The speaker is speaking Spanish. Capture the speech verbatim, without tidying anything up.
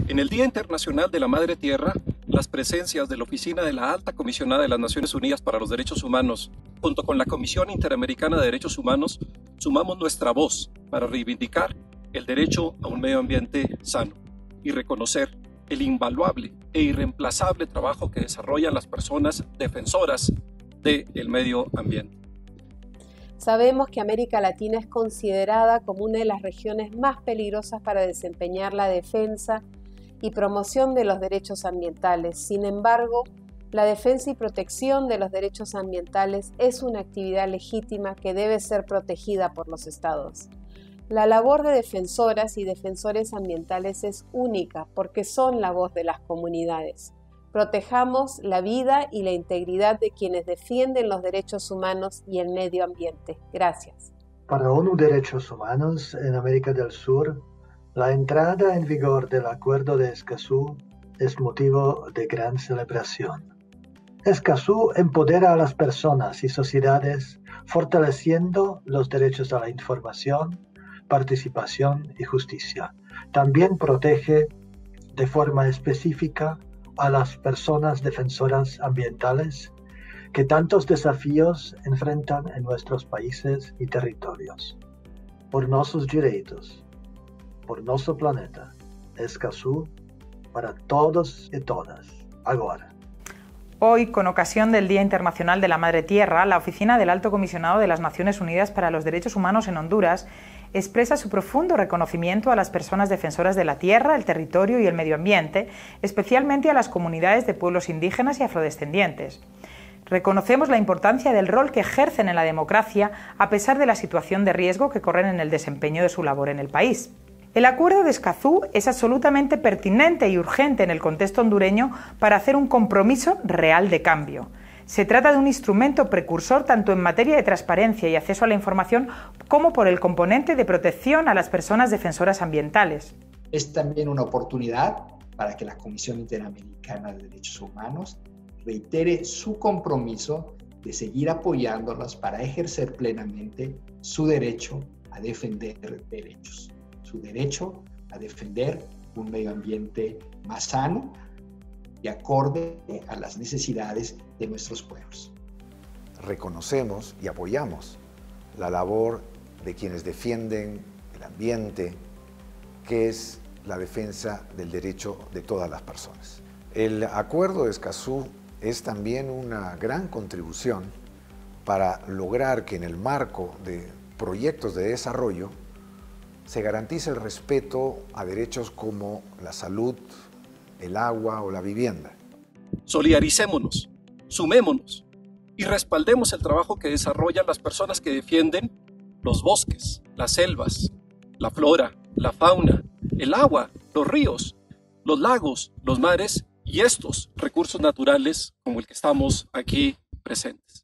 En el Día Internacional de la Madre Tierra, las presencias de la Oficina de la Alta Comisionada de las Naciones Unidas para los Derechos Humanos, junto con la Comisión Interamericana de Derechos Humanos, sumamos nuestra voz para reivindicar el derecho a un medio ambiente sano y reconocer el invaluable e irreemplazable trabajo que desarrollan las personas defensoras del medio ambiente. Sabemos que América Latina es considerada como una de las regiones más peligrosas para desempeñar la defensa y promoción de los derechos ambientales. Sin embargo, la defensa y protección de los derechos ambientales es una actividad legítima que debe ser protegida por los estados. La labor de defensoras y defensores ambientales es única porque son la voz de las comunidades. Protejamos la vida y la integridad de quienes defienden los derechos humanos y el medio ambiente. Gracias. Para la ONU Derechos Humanos en América del Sur, la entrada en vigor del Acuerdo de Escazú es motivo de gran celebración. Escazú empodera a las personas y sociedades fortaleciendo los derechos a la información, participación y justicia. También protege de forma específica a las personas defensoras ambientales que tantos desafíos enfrentan en nuestros países y territorios. Por nuestros derechos, por nuestro planeta, Escazú para todos y todas, ahora. Hoy, con ocasión del Día Internacional de la Madre Tierra, la Oficina del Alto Comisionado de las Naciones Unidas para los Derechos Humanos en Honduras expresa su profundo reconocimiento a las personas defensoras de la tierra, el territorio y el medio ambiente, especialmente a las comunidades de pueblos indígenas y afrodescendientes. Reconocemos la importancia del rol que ejercen en la democracia a pesar de la situación de riesgo que corren en el desempeño de su labor en el país. El Acuerdo de Escazú es absolutamente pertinente y urgente en el contexto hondureño para hacer un compromiso real de cambio. Se trata de un instrumento precursor tanto en materia de transparencia y acceso a la información como por el componente de protección a las personas defensoras ambientales. Es también una oportunidad para que la Comisión Interamericana de Derechos Humanos reitere su compromiso de seguir apoyándolas para ejercer plenamente su derecho a defender derechos, su derecho a defender un medio ambiente más sano y acorde a las necesidades de nuestros pueblos. Reconocemos y apoyamos la labor de quienes defienden el ambiente, que es la defensa del derecho de todas las personas. El Acuerdo de Escazú es también una gran contribución para lograr que en el marco de proyectos de desarrollo se garantice el respeto a derechos como la salud, el agua o la vivienda. Solidaricémonos, sumémonos y respaldemos el trabajo que desarrollan las personas que defienden los bosques, las selvas, la flora, la fauna, el agua, los ríos, los lagos, los mares y estos recursos naturales como el que estamos aquí presentes.